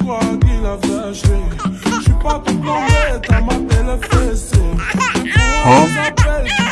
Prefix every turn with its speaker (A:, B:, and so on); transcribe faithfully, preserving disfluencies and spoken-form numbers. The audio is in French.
A: crois qu'il a fait acheter. J'suis pas tout plombé, t'as maté le fessé. Hein?